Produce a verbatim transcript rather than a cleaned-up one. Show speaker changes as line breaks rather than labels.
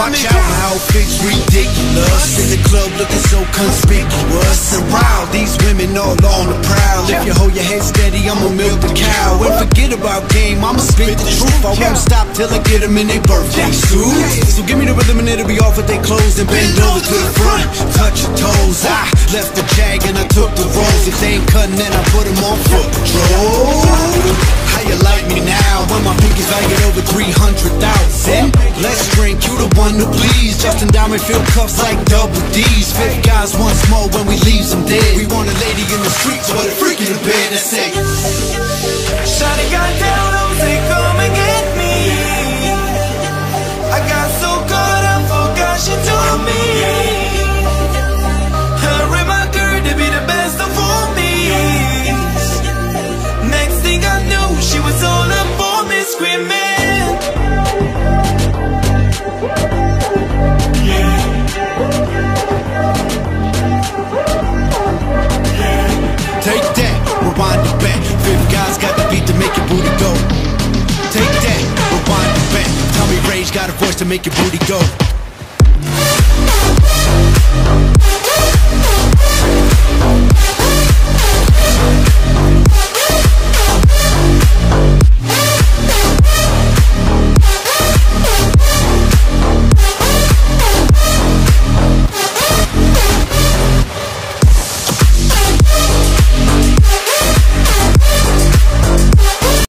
Watch out, my outfit's ridiculous. In the club looking so conspicuous. Around these women all on the prowl. If you hold your head steady, I'ma milk the cow. And forget about game, I'ma spit the truth. I won't stop till I get them in their birthday suit. So give me the rhythm and it'll be off with their clothes. And bend over to the front, touch your toes. I left the jag and I took the rolls. If they ain't cutting, then I put them on foot patrol. How you like me now, when my pinkies valued over three hundred thousand? Let's drink, you the one to please. Justin Diamond fill cuffs like double D's. Fifth guys once more when we leave them dead. We want a lady in the streets, but a freak in the bed. That's it.
Shawty got down, oh say come and get me. I got so caught up, forgot she told me her and my girl to be the best of homies. Next thing I knew, she was all up on me screaming. Yeah. Yeah.
Take that, rewind it back. Fifth guys got the beat to make your booty go. Take that, rewind it back. Tommy Rage got a voice to make your booty go.